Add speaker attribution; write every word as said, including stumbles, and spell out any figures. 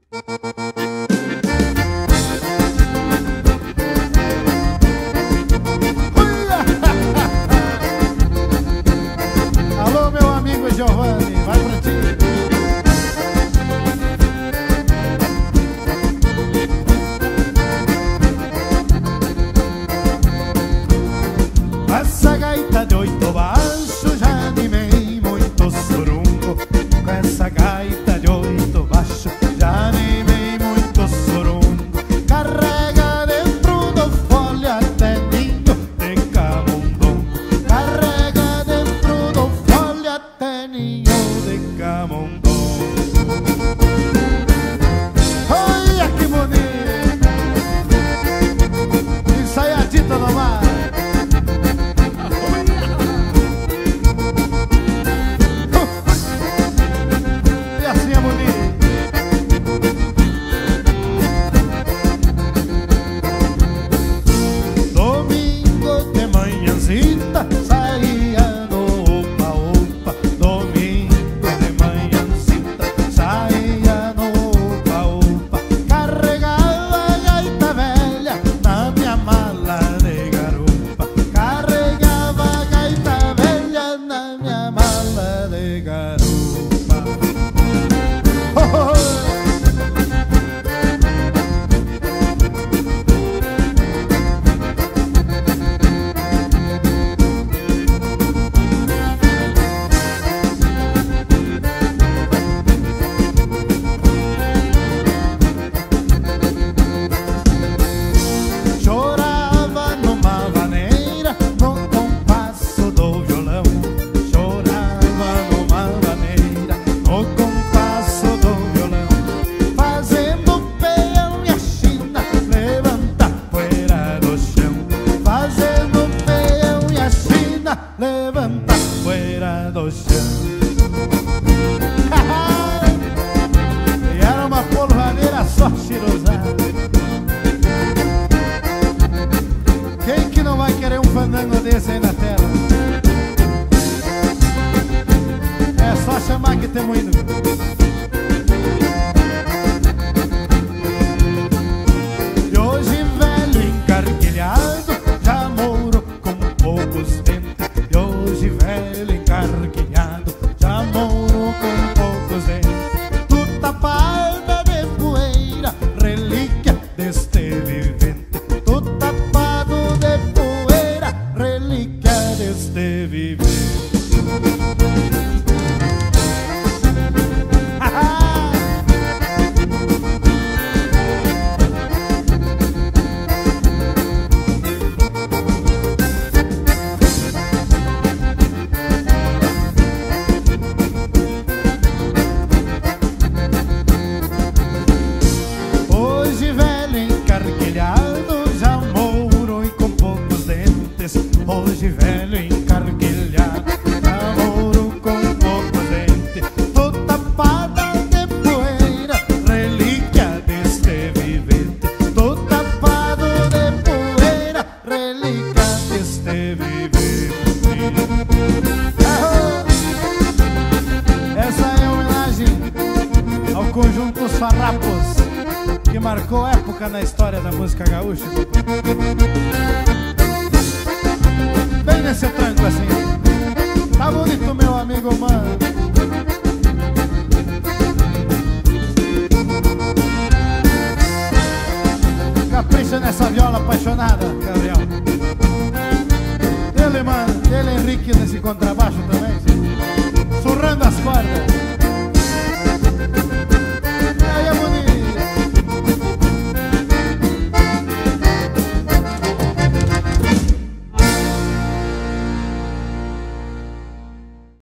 Speaker 1: Alô, meu amigo Giovanni, vai pra ti. Essa gaita de oito baixos já animei muito surungo. Com essa gaita de oito baixos já animei muito surungo. Carrega dentro do folha até ninho de camundongo. Carrega dentro do folha até ninho de camundongo. Olha que bonito! Ensaiadita no mar. Saía no opa-opa, domingo de manhãcita. Saía no opa-opa, carregava a gaita velha na minha mala de garupa. Carregava a gaita velha na minha mala de garupa. Oh, oh, oh. Levanta poeira do chão. E era uma polvadeira só chirosada. Quem que não vai querer um fandango desse aí na tela? É só chamar que temos indo. E hoje velho encarquilhado já moro com poucos tempos. Hoje velho encarquilhado já moro com poucos dentes. Tu tapada de poeira, relíquia deste vivente. Tu tapado de poeira, relíquia deste vivente. Hoje velho encarquilhado já moro com poucos dentes. Tô tapada de poeira, relíquia deste vivente. Tô tapado de poeira, relíquia deste vivente. Essa é a homenagem ao conjunto Os Farrapos, que marcou época na história da música gaúcha. Bem nesse tranco assim. Tá bonito, meu amigo, mano. Capricha nessa viola apaixonada, Gabriel. Ele, mano, ele Henrique nesse contrabaixo também.